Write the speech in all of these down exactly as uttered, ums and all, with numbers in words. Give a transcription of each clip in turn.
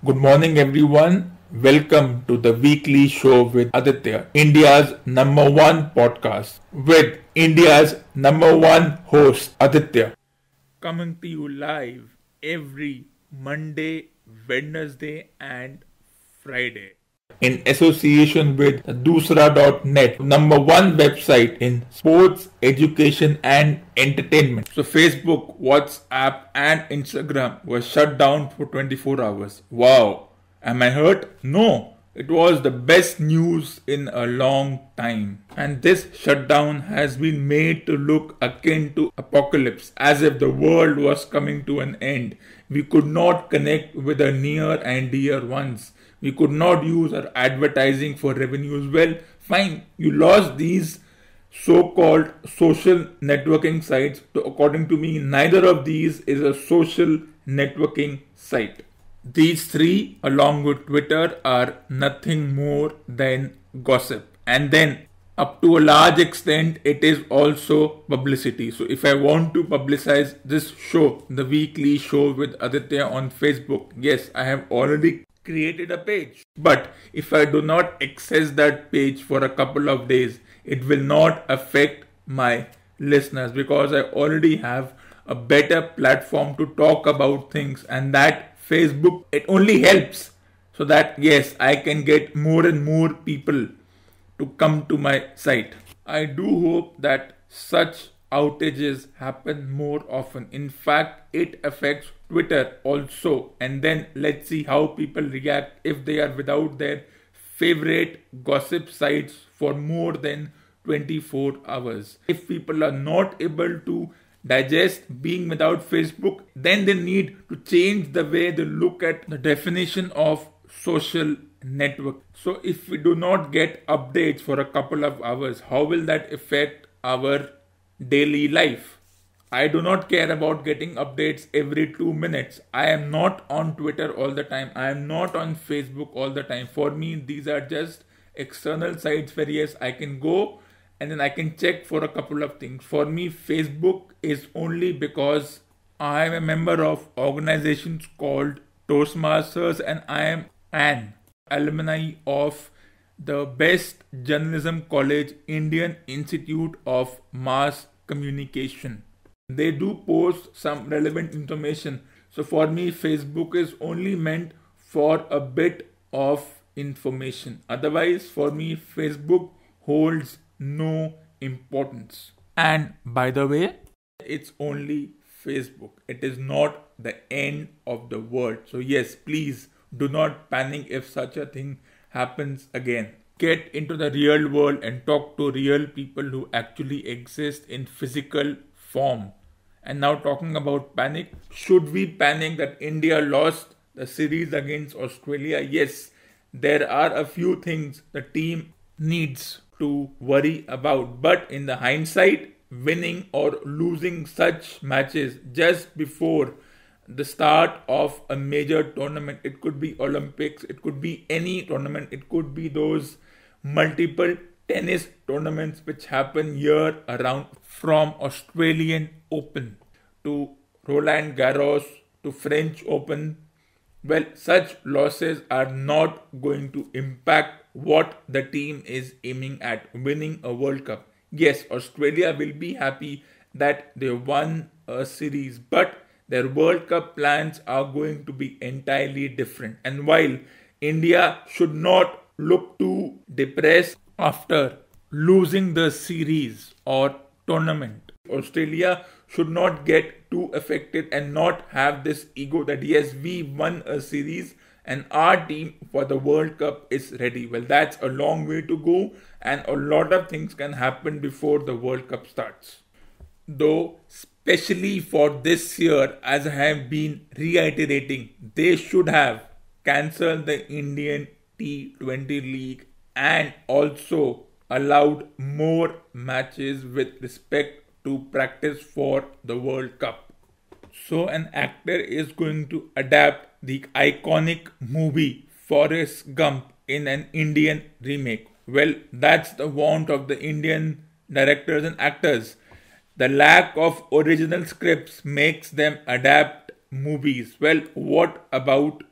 Good morning, everyone. Welcome to the weekly show with Aditya, India's number one podcast, with India's number one host, Aditya. Coming to you live every Monday, Wednesday, and Friday. In association with Dusra dot net, number one website in sports, education, and entertainment. So, Facebook, WhatsApp, and Instagram were shut down for twenty-four hours. Wow, am I hurt? No. It was the best news in a long time. And this shutdown has been made to look akin to apocalypse, as if the world was coming to an end. We could not connect with our near and dear ones. We could not use our advertising for revenues. Well, fine, you lost these so-called social networking sites. So according to me, neither of these is a social networking site. These three, along with Twitter, are nothing more than gossip. And then, up to a large extent, it is also publicity. So, if I want to publicize this show, the weekly show with Aditya on Facebook, yes, I have already created a page. But if I do not access that page for a couple of days, it will not affect my listeners because I already have a better platform to talk about things, and that Facebook, it only helps so that yes, I can get more and more people to come to my site. I do hope that such outages happen more often. In fact, it affects Twitter also. And then let's see how people react if they are without their favorite gossip sites for more than twenty-four hours. If people are not able to digest being without Facebook, then they need to change the way they look at the definition of social network. So if we do not get updates for a couple of hours, how will that affect our daily life? I do not care about getting updates every two minutes. I am not on Twitter all the time. I am not on Facebook all the time. For me, these are just external sites where yes, I can go and then I can check for a couple of things. For me, Facebook is only because I am a member of organizations called Toastmasters and I am an alumni of the best journalism college, Indian Institute of Mass Communication. They do post some relevant information. So for me, Facebook is only meant for a bit of information. Otherwise, for me, Facebook holds no importance. And by the way, it's only Facebook. It is not the end of the world. So yes, please do not panic if such a thing happens again. Get into the real world and talk to real people who actually exist in physical form. And now talking about panic, should we panic that India lost the series against Australia? Yes, there are a few things the team needs to worry about, but in the hindsight, winning or losing such matches just before the start of a major tournament, it could be Olympics, it could be any tournament, it could be those multiple tennis tournaments which happen year around, from Australian Open to Roland Garros to French Open. Well, such losses are not going to impact what the team is aiming at, winning a World Cup. Yes, Australia will be happy that they won a series, but their World Cup plans are going to be entirely different. And while India should not look too depressed after losing the series or tournament, Australia should not get too affected and not have this ego that yes, we won a series and our team for the World Cup is ready. Well, that's a long way to go and a lot of things can happen before the World Cup starts. Though, especially for this year, as I have been reiterating, they should have cancelled the Indian T twenty League and also allowed more matches with respect to practice for the World Cup. So an actor is going to adapt the iconic movie Forrest Gump in an Indian remake. Well, that's the want of the Indian directors and actors. The lack of original scripts makes them adapt movies. Well, what about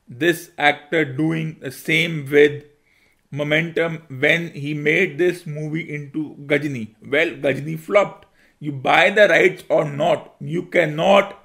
this actor doing the same with momentum when he made this movie into Gajini. Well, Gajini flopped. You buy the rights or not, you cannot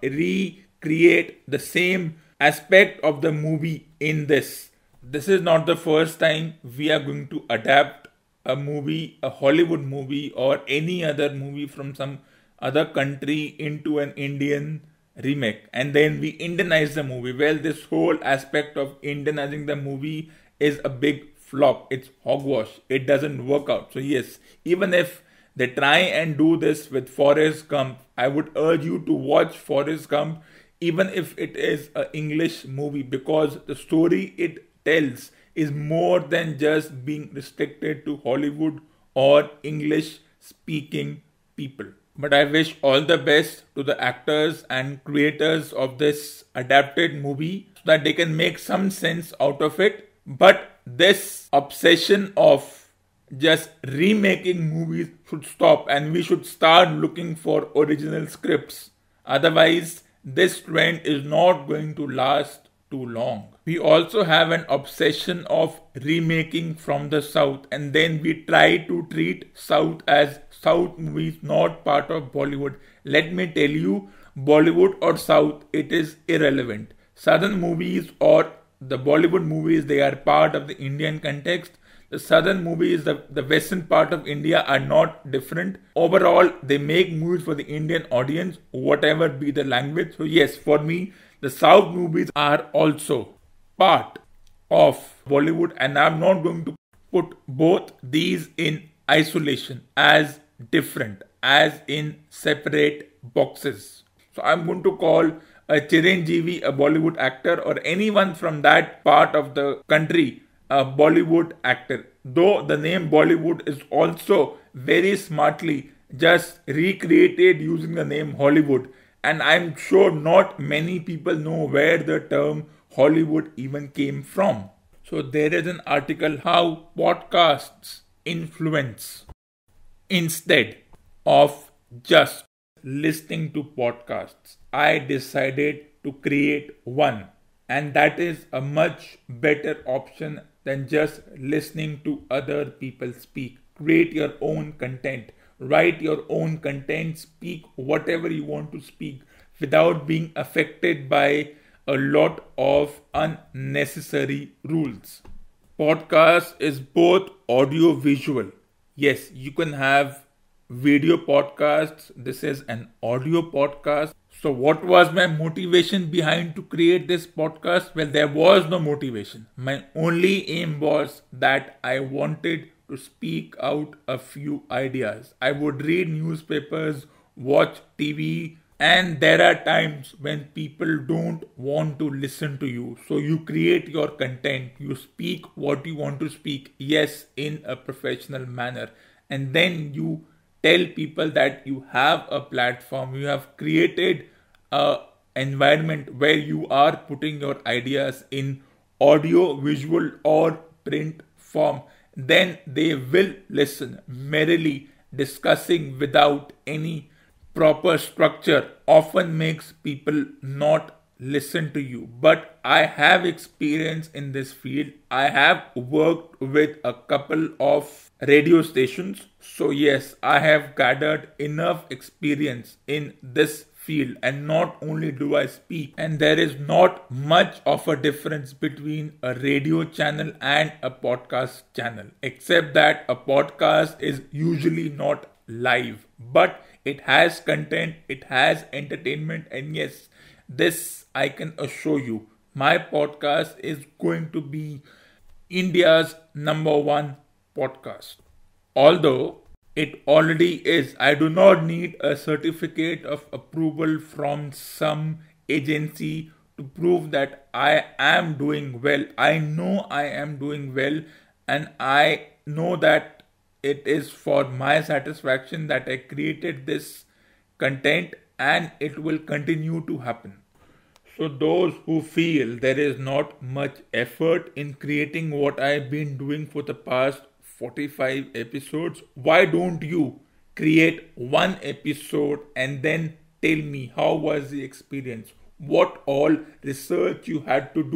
recreate the same aspect of the movie in this. This is not the first time we are going to adapt a movie, a Hollywood movie or any other movie from some other country into an Indian remake, and then we Indianize the movie. Well, this whole aspect of Indianizing the movie is a big flop. It's hogwash. It doesn't work out. So yes, even if they try and do this with Forrest Gump, I would urge you to watch Forrest Gump even if it is an English movie, because the story it tells is more than just being restricted to Hollywood or English speaking people. But I wish all the best to the actors and creators of this adapted movie so that they can make some sense out of it. But this obsession of just remaking movies should stop, and we should start looking for original scripts. Otherwise, this trend is not going to last too long. We also have an obsession of remaking from the South, and then we try to treat South as South movies, not part of Bollywood. Let me tell you, Bollywood or South, it is irrelevant. Southern movies or the Bollywood movies, they are part of the Indian context. The southern movies, the, the western part of India are not different. Overall, they make movies for the Indian audience, whatever be the language. So yes, for me, the South movies are also part of Bollywood, and I'm not going to put both these in isolation as different, as in separate boxes. So I'm going to call a Chiranjeevi a Bollywood actor, or anyone from that part of the country a Bollywood actor. Though the name Bollywood is also very smartly just recreated using the name Hollywood. And I'm sure not many people know where the term Hollywood even came from. So there is an article how podcasts influence instead of just listening to podcasts. I decided to create one, and that is a much better option than just listening to other people speak. Create your own content. Write your own content. Speak whatever you want to speak without being affected by a lot of unnecessary rules. Podcast is both audio visual. Yes, you can have video podcasts. This is an audio podcast. So what was my motivation behind to create this podcast? Well, there was no motivation. My only aim was that I wanted to speak out a few ideas. I would read newspapers, watch T V, and there are times when people don't want to listen to you. So you create your content, you speak what you want to speak, yes, in a professional manner. And then you tell people that you have a platform, you have created a environment where you are putting your ideas in audio, visual or print form. Then they will listen merrily. Discussing without any proper structure often makes people not listen to you. But I have experience in this field. I have worked with a couple of radio stations. So yes, I have gathered enough experience in this field, and not only do I speak, and there is not much of a difference between a radio channel and a podcast channel, except that a podcast is usually not live, but it has content, it has entertainment, and yes, this I can assure you, my podcast is going to be India's number one podcast. Although it already is. I do not need a certificate of approval from some agency to prove that I am doing well. I know I am doing well, and I know that it is for my satisfaction that I created this content, and it will continue to happen. So those who feel there is not much effort in creating what I've been doing for the past forty-five episodes, why don't you create one episode and then tell me how was the experience, what all research you had to do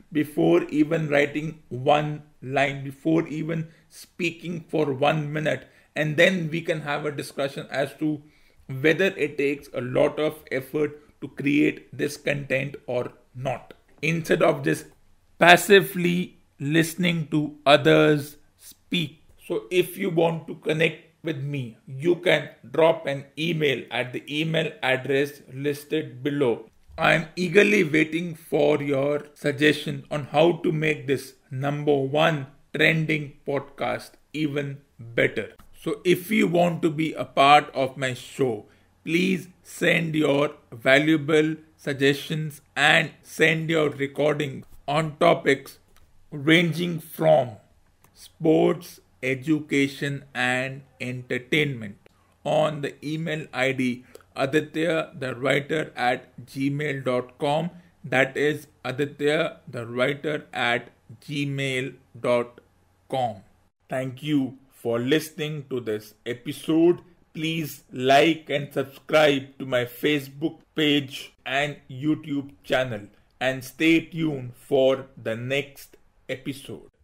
before even writing one line, before even speaking for one minute, and then we can have a discussion as to whether it takes a lot of effort to create this content or not. Instead of just passively listening to others speak. So if you want to connect with me, you can drop an email at the email address listed below. I am eagerly waiting for your suggestion on how to make this number one trending podcast even better. So if you want to be a part of my show, please send your valuable suggestions and send your recordings on topics ranging from sports, education and entertainment on the email I D Aditya the writer at gmail dot com. That is Aditya the writer at gmail dot com. Thank you for listening to this episode. Please like and subscribe to my Facebook page and YouTube channel and stay tuned for the next episode.